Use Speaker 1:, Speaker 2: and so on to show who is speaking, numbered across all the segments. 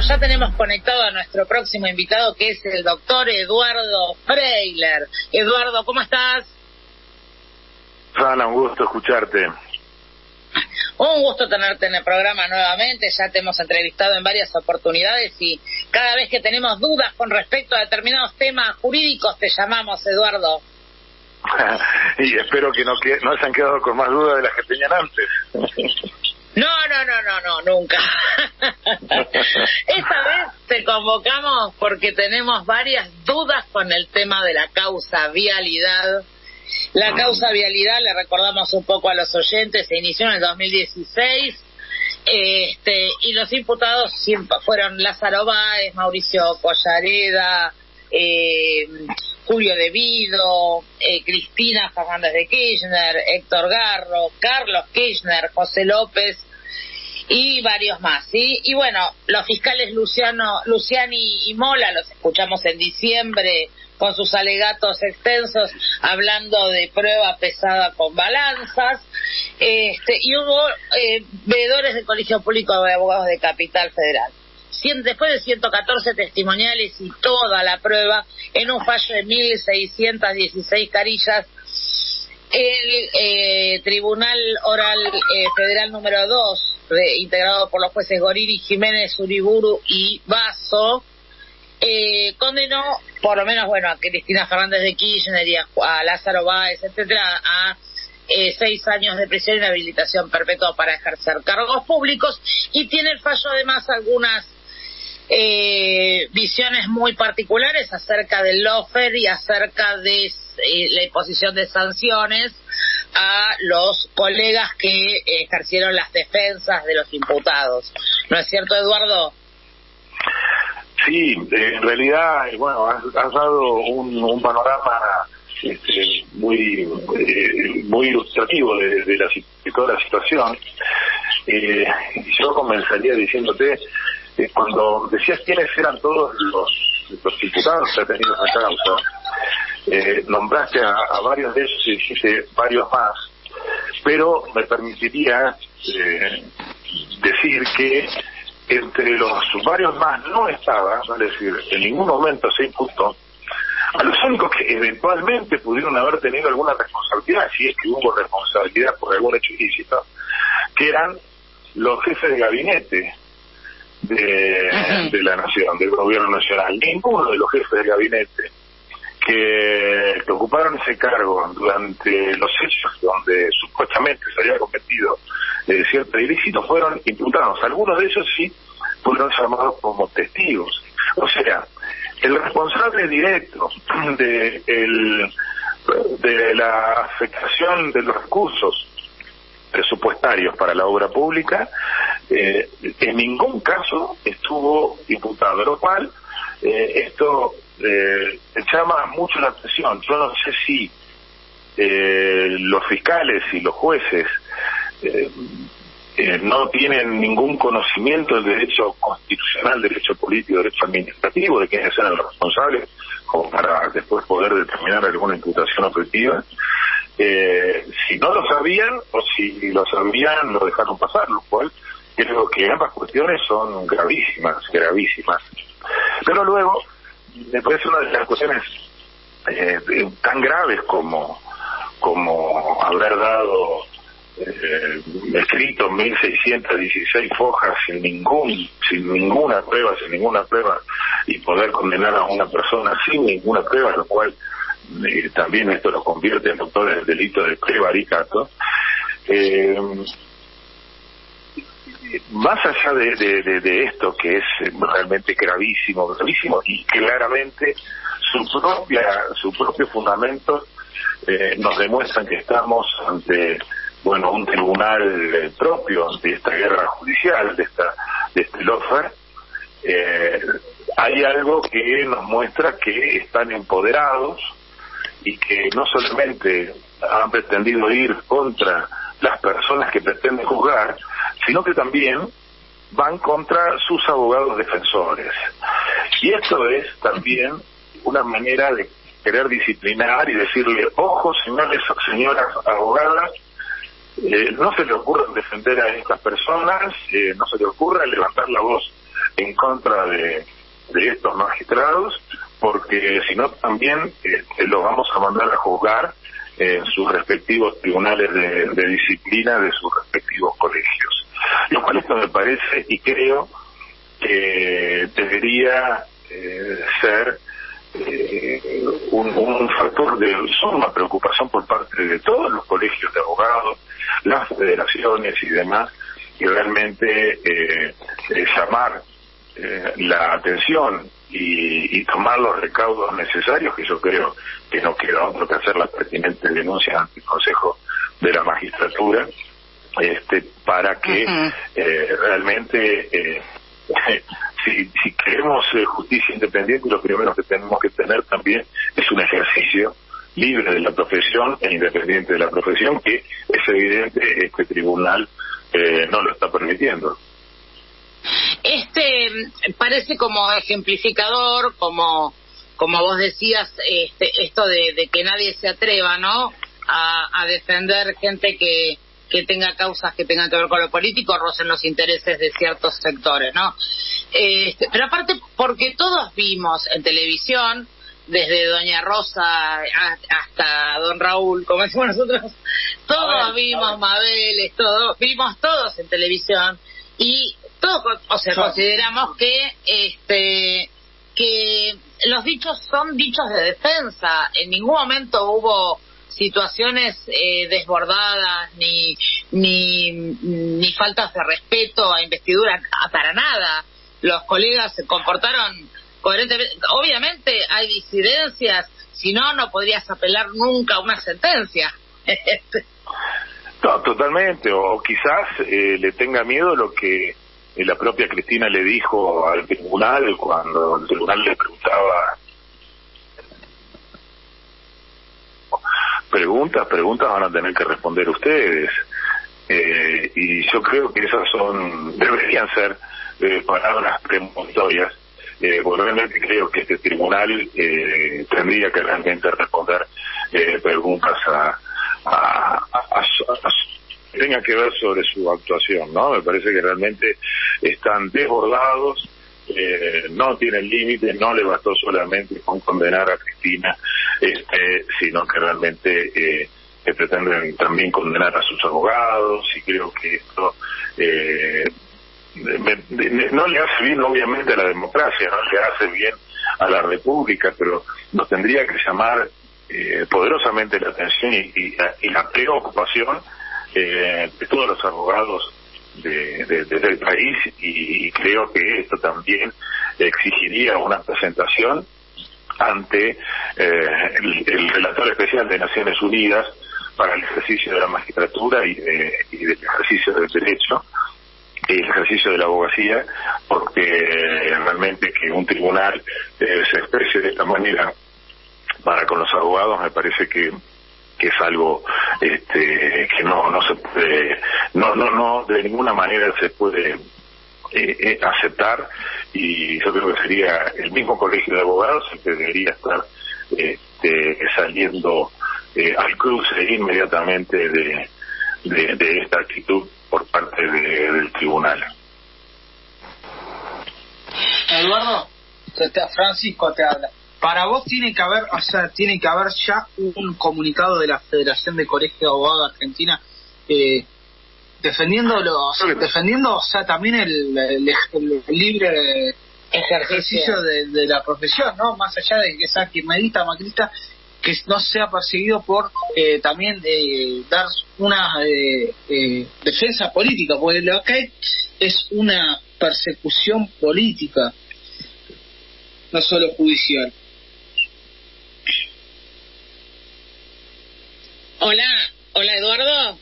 Speaker 1: ya tenemos conectado a nuestro próximo invitado, que es el doctor Eduardo Freiler. Eduardo, ¿cómo estás?
Speaker 2: Ana, un gusto escucharte.
Speaker 1: Un gusto tenerte en el programa nuevamente. Ya te hemos entrevistado en varias oportunidades y cada vez que tenemos dudas con respecto a determinados temas jurídicos te llamamos, Eduardo.
Speaker 2: Y espero que no se han quedado con más dudas de las que tenían antes.
Speaker 1: No, nunca. Esta vez te convocamos porque tenemos varias dudas con el tema de la causa vialidad. La causa vialidad, le recordamos un poco a los oyentes, se inició en el 2016, y los imputados fueron Lázaro Báez, Mauricio Collareda, Julio De Vido, Cristina Fernández de Kirchner, Héctor Garro, Carlos Kirchner, José López y varios más, ¿sí? Y bueno, los fiscales Luciani y Mola los escuchamos en diciembre con sus alegatos extensos hablando de prueba pesada con balanzas, y hubo veedores del Colegio Público de Abogados de Capital Federal. Después de 114 testimoniales y toda la prueba, en un fallo de 1.616 carillas, el Tribunal Oral Federal número 2, integrado por los jueces Goriri, Jiménez, Uriburu y Basso, condenó, por lo menos, a Cristina Fernández de Kirchner y a Lázaro Báez, etcétera, a 6 años de prisión y inhabilitación perpetua para ejercer cargos públicos, y tiene el fallo además algunas visiones muy particulares acerca del lawfare y acerca de la imposición de sanciones a los colegas que ejercieron las defensas de los imputados. ¿No es cierto, Eduardo?
Speaker 2: Sí, en realidad, has dado un panorama muy ilustrativo de toda la situación. Yo comenzaría diciéndote, cuando decías quiénes eran todos los imputados que ha tenido esa causa, nombraste a varios de ellos y dijiste varios más, pero me permitiría decir que entre los varios más no estaba, es decir, en ningún momento se imputó a los únicos que eventualmente pudieron haber tenido alguna responsabilidad, si es que hubo responsabilidad por algún hecho ilícito, que eran los jefes de gabinete de la nación, del gobierno nacional. Ninguno de los jefes de gabinete que ocuparon ese cargo durante los hechos donde supuestamente se había cometido cierto ilícito fueron imputados. Algunos de ellos sí fueron llamados como testigos. O sea, el responsable directo de la afectación de los recursos presupuestarios para la obra pública en ningún caso estuvo imputado, lo cual esto llama mucho la atención. Yo no sé si los fiscales y los jueces no tienen ningún conocimiento del derecho constitucional, derecho político, derecho administrativo, de quiénes eran los responsables, como para después poder determinar alguna imputación objetiva. Si no lo sabían, o si lo sabían, lo dejaron pasar, lo cual creo que ambas cuestiones son gravísimas. Pero luego, me parece una de las cuestiones tan graves como haber dado escrito 1.616 hojas sin ninguna prueba y poder condenar a una persona sin ninguna prueba, lo cual también esto lo convierte en autor del delito de prevaricato. Más allá de esto, que es realmente gravísimo y claramente su propio fundamento nos demuestran que estamos ante un tribunal propio de esta guerra judicial, de este lawfare. Hay algo que nos muestra que están empoderados y que no solamente han pretendido ir contra las personas que pretenden juzgar, sino que también van contra sus abogados defensores. Y esto es también una manera de querer disciplinar y decirle: ojo, señoras abogadas, no se le ocurra defender a estas personas, no se le ocurra levantar la voz en contra de estos magistrados, porque si no también los vamos a mandar a juzgar en sus respectivos tribunales de disciplina de sus respectivos colegios. Lo cual esto me parece y creo que debería ser un factor de suma preocupación por parte de todos los colegios de abogados, las federaciones y demás, y realmente llamar la atención y tomar los recaudos necesarios, que yo creo que no queda otro que hacer la pertinente denuncia ante el Consejo de la Magistratura, para que realmente si queremos justicia independiente, lo primero que tenemos que tener también es un ejercicio libre de la profesión e independiente de la profesión, que es evidente este tribunal no lo está permitiendo.
Speaker 1: Parece como ejemplificador, como vos decías, esto de que nadie se atreva, ¿no?, a defender gente que tenga causas que tengan que ver con lo político, rocen los intereses de ciertos sectores, ¿no? Pero aparte, porque todos vimos en televisión, desde Doña Rosa hasta Don Raúl, como decimos nosotros, todos vimos Mabel, vimos todos en televisión, y todos, consideramos que los dichos son dichos de defensa. En ningún momento hubo situaciones desbordadas ni faltas de respeto a investidura, para nada. Los colegas se comportaron coherentemente. Obviamente hay disidencias, si no podrías apelar nunca a una sentencia.
Speaker 2: No, totalmente, o quizás le tenga miedo lo que la propia Cristina le dijo al tribunal cuando el tribunal le preguntaba preguntas van a tener que responder ustedes, y yo creo que esas deberían ser palabras premonitorias, porque realmente creo que este tribunal tendría que realmente responder preguntas que tengan que ver sobre su actuación, ¿no? Me parece que realmente están desbordados, no tienen límites, no le bastó solamente con condenar a Cristina, sino que realmente pretenden también condenar a sus abogados, y creo que esto no le hace bien obviamente a la democracia, no le hace bien a la república, pero nos tendría que llamar poderosamente la atención y la preocupación de todos los abogados del país, y creo que esto también exigiría una presentación ante el relator especial de Naciones Unidas para el ejercicio de la magistratura y del ejercicio del derecho y el ejercicio de la abogacía, porque realmente que un tribunal se exprese de esta manera para con los abogados me parece que es algo que no se puede, no de ninguna manera se puede aceptar, y yo creo que sería el mismo colegio de abogados el que debería estar saliendo al cruce inmediatamente de esta actitud por parte del tribunal.
Speaker 3: Eduardo, Francisco te habla. Para vos tiene que haber ya un comunicado de la Federación de Colegios de Abogados de Argentina defendiendo también el libre ejercicio de la profesión, ¿no? Más allá de que sea kirchnerista, macrista, que no sea perseguido por también dar una defensa política, porque lo que hay es una persecución política, no solo judicial.
Speaker 1: Hola Eduardo.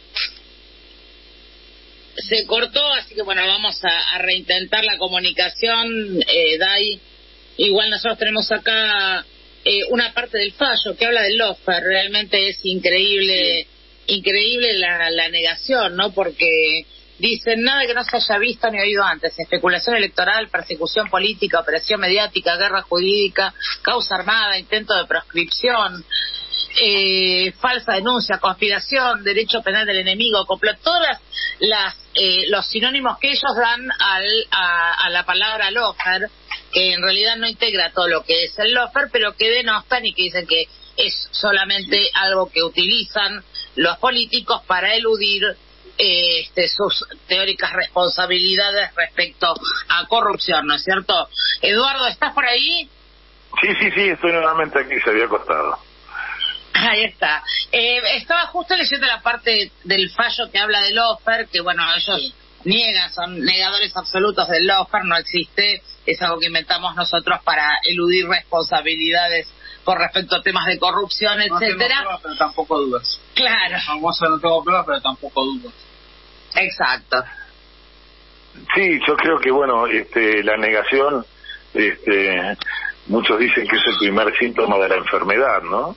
Speaker 1: Se cortó, así que bueno, vamos a reintentar la comunicación, Dai. Igual nosotros tenemos acá una parte del fallo que habla del lawfare. Realmente es increíble la negación, ¿no? Porque dicen nada que no se haya visto ni oído antes: especulación electoral, persecución política, operación mediática, guerra jurídica, causa armada, intento de proscripción. falsa denuncia, conspiración, derecho penal del enemigo, complot, todas los sinónimos que ellos dan a la palabra lawfare, que en realidad no integra todo lo que es el lawfare, pero que denostan y que dicen que es solamente algo que utilizan los políticos para eludir sus teóricas responsabilidades respecto a corrupción, ¿no es cierto? Eduardo, ¿estás por ahí?
Speaker 2: Sí, estoy nuevamente aquí, se había acostado.
Speaker 1: Ahí está. Estaba justo leyendo la parte del fallo que habla del lawfare, que bueno, ellos niegan, son negadores absolutos del lawfare, no existe, es algo que inventamos nosotros para eludir responsabilidades con respecto a temas de corrupción, etcétera.
Speaker 3: No tengo pruebas, pero tampoco dudas.
Speaker 1: Claro.
Speaker 3: Famoso, no tengo pruebas, pero tampoco dudas.
Speaker 1: Exacto.
Speaker 2: Sí, yo creo que bueno, la negación, muchos dicen que es el primer síntoma de la enfermedad, ¿no?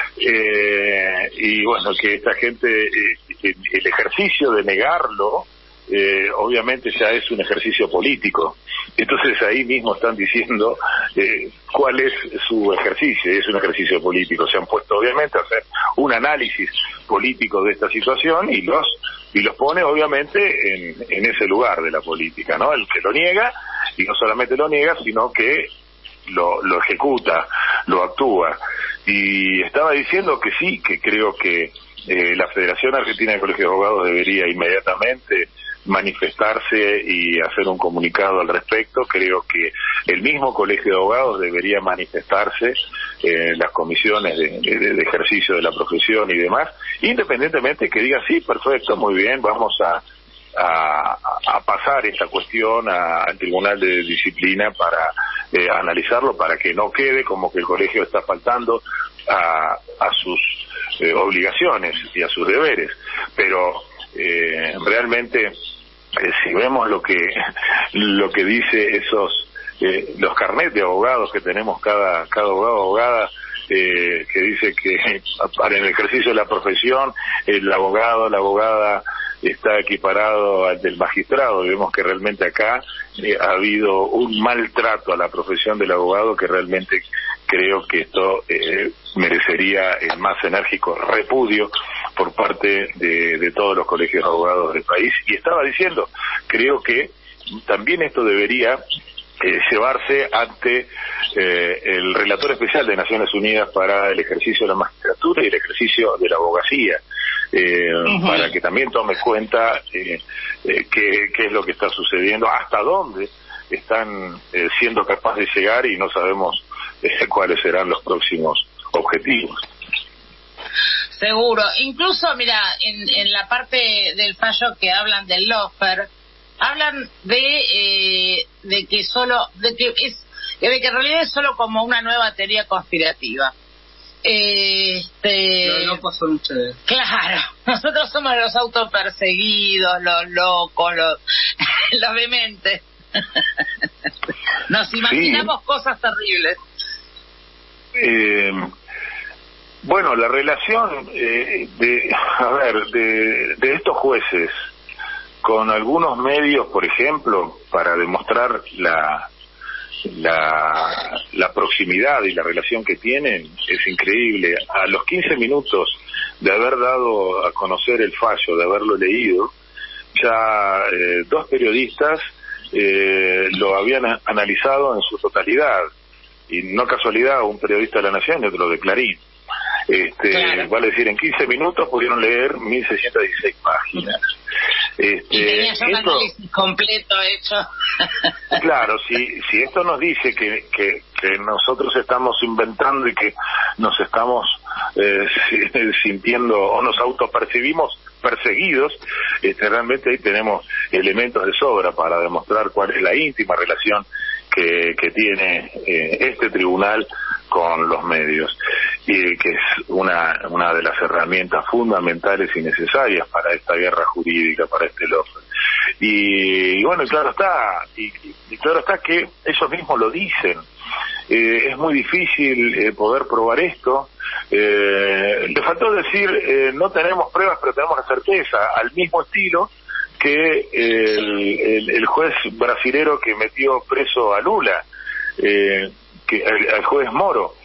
Speaker 2: Y bueno, que esta gente, el ejercicio de negarlo, obviamente ya es un ejercicio político. Entonces ahí mismo están diciendo cuál es su ejercicio, es un ejercicio político. Se han puesto obviamente a hacer un análisis político de esta situación y los pone obviamente en ese lugar de la política, ¿no? El que lo niega, y no solamente lo niega, sino que lo ejecuta, lo actúa. Y estaba diciendo que sí, que creo que la Federación Argentina de Colegios de Abogados debería inmediatamente manifestarse y hacer un comunicado al respecto. Creo que el mismo Colegio de Abogados debería manifestarse en las comisiones de ejercicio de la profesión y demás, independientemente que diga sí, perfecto, muy bien, vamos a pasar esta cuestión al Tribunal de Disciplina para analizarlo, para que no quede como que el colegio está faltando a sus obligaciones y a sus deberes. Pero realmente si vemos lo que dice esos los carnets de abogados que tenemos cada abogado o abogada, que dice que para el ejercicio de la profesión el abogado, la abogada está equiparado al del magistrado, y vemos que realmente acá ha habido un maltrato a la profesión del abogado que realmente creo que esto merecería el más enérgico repudio por parte de todos los colegios de abogados del país. Y estaba diciendo, creo que también esto debería llevarse ante el relator especial de Naciones Unidas para el ejercicio de la magistratura y el ejercicio de la abogacía, para que también tome cuenta qué es lo que está sucediendo, hasta dónde están siendo capaces de llegar, y no sabemos cuáles serán los próximos objetivos.
Speaker 1: Seguro. Incluso, mira, en la parte del fallo que hablan del lawfare, hablan de que en realidad es solo como una nueva teoría conspirativa.
Speaker 3: Los locos son ustedes.
Speaker 1: Claro, nosotros somos los autoperseguidos, los locos, los dementes. Nos imaginamos cosas terribles.
Speaker 2: Bueno, la relación de estos jueces con algunos medios, por ejemplo, para demostrar la proximidad y la relación que tienen, es increíble. A los 15 minutos de haber dado a conocer el fallo, de haberlo leído, ya dos periodistas lo habían analizado en su totalidad, y no casualidad, un periodista de La Nación y otro de Clarín. Claro. Vale decir, en 15 minutos pudieron leer 1.616 páginas.
Speaker 1: Y tenía ya un análisis completo hecho.
Speaker 2: Claro, si esto nos dice que nosotros estamos inventando y que nos estamos sintiendo o nos autopercibimos perseguidos, realmente ahí tenemos elementos de sobra para demostrar cuál es la íntima relación que tiene este tribunal con los medios, y que es una de las herramientas fundamentales y necesarias para esta guerra jurídica, para este lawfare. Y bueno, claro está que ellos mismos lo dicen. Es muy difícil poder probar esto. Le faltó decir no tenemos pruebas, pero tenemos la certeza, al mismo estilo que el juez brasilero que metió preso a Lula, al juez Moro,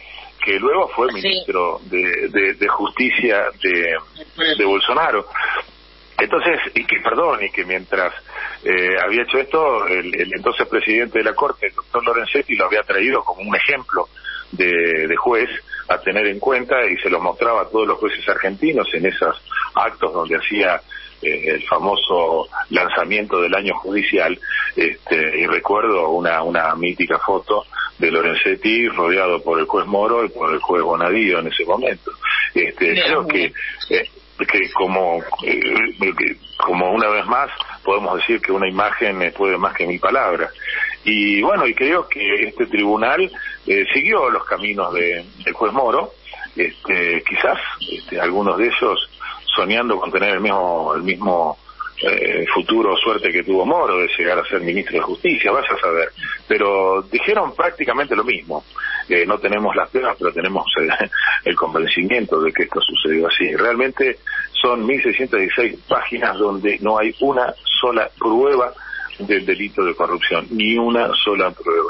Speaker 2: que luego fue ministro de Justicia de Bolsonaro. Entonces, y que mientras había hecho esto, el entonces presidente de la Corte, el doctor Lorenzetti, lo había traído como un ejemplo de juez a tener en cuenta, y se lo mostraba a todos los jueces argentinos en esos actos donde hacía el famoso lanzamiento del año judicial, y recuerdo una mítica foto de Lorenzetti rodeado por el juez Moro y por el juez Bonadío en ese momento. Creo que como una vez más podemos decir que una imagen puede más que 1000 palabras. Y bueno, y creo que este tribunal siguió los caminos del juez Moro, quizás algunos de ellos soñando con tener el mismo futuro o suerte que tuvo Moro de llegar a ser ministro de Justicia, vaya a saber. Pero dijeron prácticamente lo mismo. No tenemos las pruebas, pero tenemos el convencimiento de que esto sucedió así. Realmente son 1616 páginas donde no hay una sola prueba del delito de corrupción, ni una sola prueba.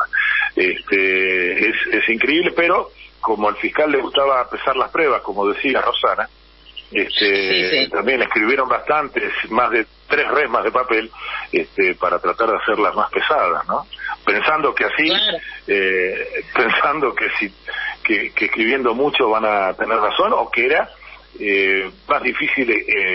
Speaker 2: Es increíble, pero como al fiscal le gustaba pesar las pruebas, como decía Rosana, también escribieron bastantes, más de 3 resmas de papel, para tratar de hacerlas más pesadas, ¿no? Pensando que así, pensando que escribiendo mucho van a tener razón, o que era más difícil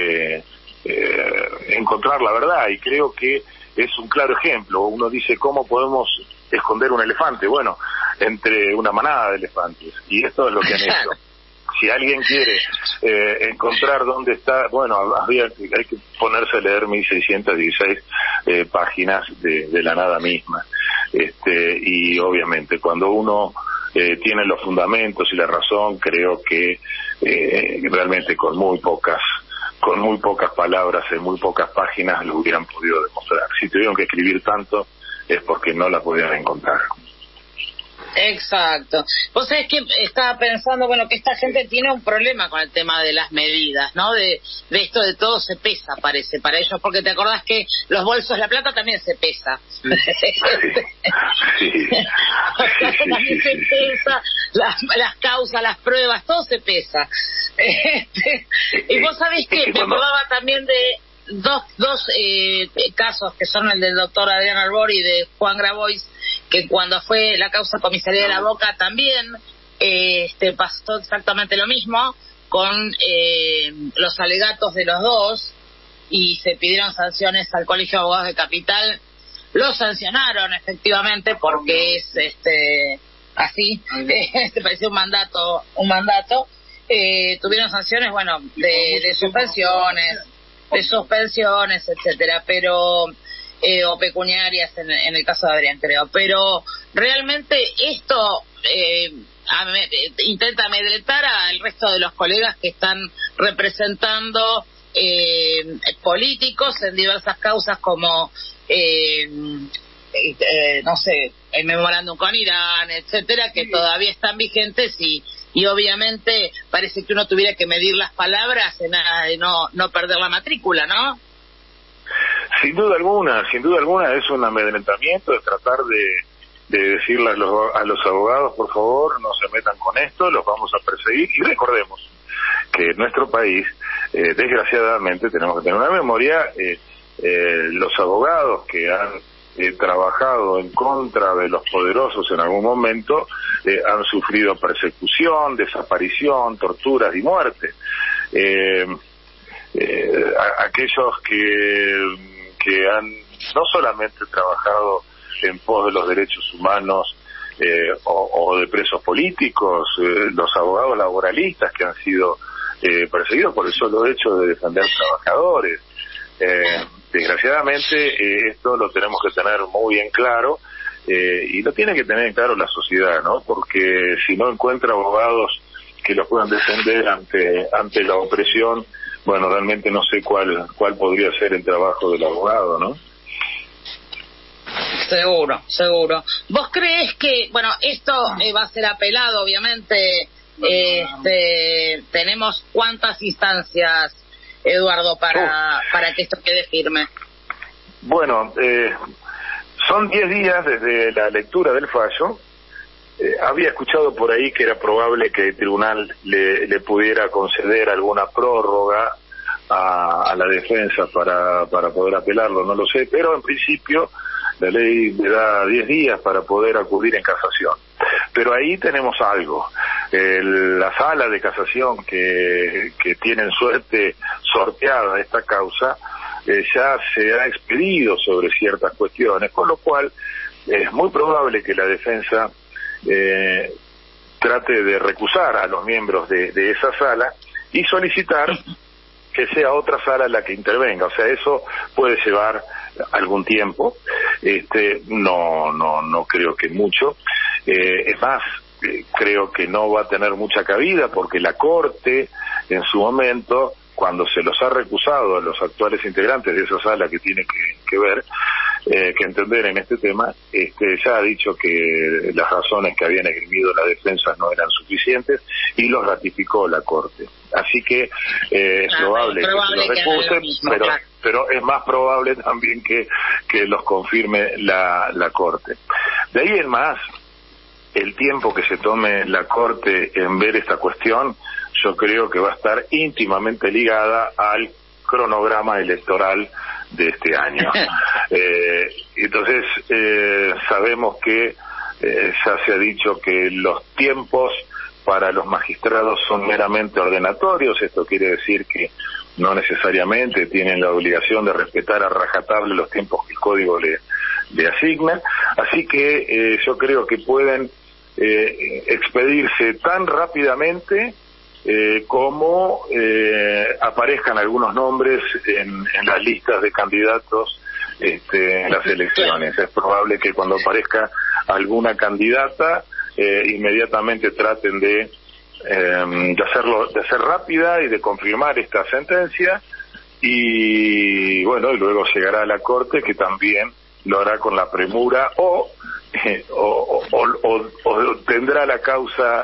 Speaker 2: encontrar la verdad. Y creo que es un claro ejemplo. Uno dice, ¿cómo podemos esconder un elefante? Bueno, entre una manada de elefantes, y esto es lo que han hecho. Si alguien quiere encontrar dónde está, bueno, hay que ponerse a leer 1616 páginas de la nada misma. Y obviamente cuando uno tiene los fundamentos y la razón, creo que realmente con muy pocas palabras, en muy pocas páginas lo hubieran podido demostrar. Si tuvieron que escribir tanto es porque no la podían encontrar.
Speaker 1: Exacto. Vos sabés que estaba pensando, bueno, que esta gente tiene un problema con el tema de las medidas, ¿no? De esto de todo se pesa, parece, para ellos, porque te acordás que los bolsos, la plata también se pesa.
Speaker 2: Sí.
Speaker 1: También se pesa, las causas, las pruebas, todo se pesa. Y vos sabés que me acordaba también de dos casos, que son el del doctor Adrián Arbor y de Juan Grabois, que cuando fue la causa comisaría de la Boca también pasó exactamente lo mismo con los alegatos de los dos, y se pidieron sanciones al Colegio de Abogados de Capital. Lo sancionaron efectivamente porque es así, parecía un mandato. Tuvieron sanciones, bueno, de suspensiones, etcétera, pero o pecuniarias en el caso de Adrián, creo. Pero realmente esto intenta amedrentar al resto de los colegas que están representando políticos en diversas causas, como no sé, el memorándum con Irán, etcétera, que todavía están vigentes, y obviamente parece que uno tuviera que medir las palabras en nada de no perder la matrícula, ¿no?
Speaker 2: Sin duda alguna es un amedrentamiento, de tratar de decirle a los abogados, por favor, no se metan con esto, los vamos a perseguir. Y recordemos que en nuestro país, desgraciadamente, tenemos que tener una memoria, los abogados que han trabajado en contra de los poderosos en algún momento han sufrido persecución, desaparición, torturas y muerte. Aquellos que han no solamente trabajado en pos de los derechos humanos o de presos políticos, los abogados laboralistas que han sido perseguidos por el solo hecho de defender trabajadores. Desgraciadamente esto lo tenemos que tener muy bien claro, y lo tiene que tener en claro la sociedad, ¿no? Porque si no encuentra abogados que los puedan defender ante la opresión, bueno, realmente no sé cuál podría ser el trabajo del abogado, ¿no?
Speaker 1: Seguro. ¿Vos creés que, bueno, esto va a ser apelado, obviamente? Tenemos cuántas instancias, Eduardo, para que esto quede firme.
Speaker 2: Bueno, son 10 días desde la lectura del fallo, había escuchado por ahí que era probable que el tribunal le pudiera conceder alguna prórroga a la defensa para poder apelarlo, no lo sé, pero en principio la ley le da 10 días para poder acudir en casación. Pero ahí tenemos algo. La sala de casación que tiene en suerte sorteada esta causa ya se ha expedido sobre ciertas cuestiones, con lo cual es muy probable que la defensa trate de recusar a los miembros de esa sala y solicitar que sea otra sala la que intervenga. O sea, eso puede llevar algún tiempo, no creo que mucho, es más, creo que no va a tener mucha cabida porque la Corte en su momento, cuando se los ha recusado a los actuales integrantes de esa sala que tiene que entender en este tema, ya ha dicho que las razones que habían esgrimido la defensa no eran suficientes y los ratificó la Corte. Así que es probable que se los recuse, pero es más probable también que los confirme la Corte. De ahí en más, el tiempo que se tome la Corte en ver esta cuestión, yo creo que va a estar íntimamente ligada al cronograma electoral de este año. Entonces, sabemos que ya se ha dicho que los tiempos para los magistrados son meramente ordenatorios. Esto quiere decir que no necesariamente tienen la obligación de respetar a rajatabla los tiempos que el código le asigna. Así que yo creo que pueden expedirse tan rápidamente como aparezcan algunos nombres en las listas de candidatos en las elecciones. Es probable que cuando aparezca alguna candidata inmediatamente traten de hacer rápida y de confirmar esta sentencia, y bueno, y luego llegará a la Corte, que también lo hará con la premura o tendrá la causa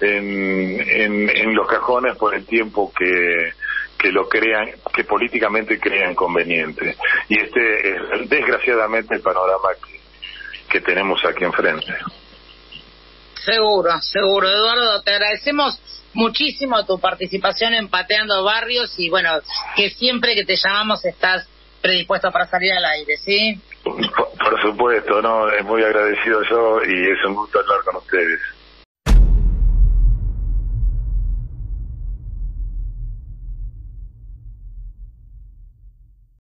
Speaker 2: en los cajones por el tiempo que lo crean, que políticamente crean conveniente. Y este es desgraciadamente el panorama que tenemos aquí enfrente.
Speaker 1: Seguro, Eduardo, te agradecemos muchísimo tu participación en Pateando Barrios, y bueno, que siempre que te llamamos estás predispuesto para salir al aire, ¿sí?
Speaker 2: Por supuesto, no, es muy agradecido yo y es un gusto hablar con ustedes.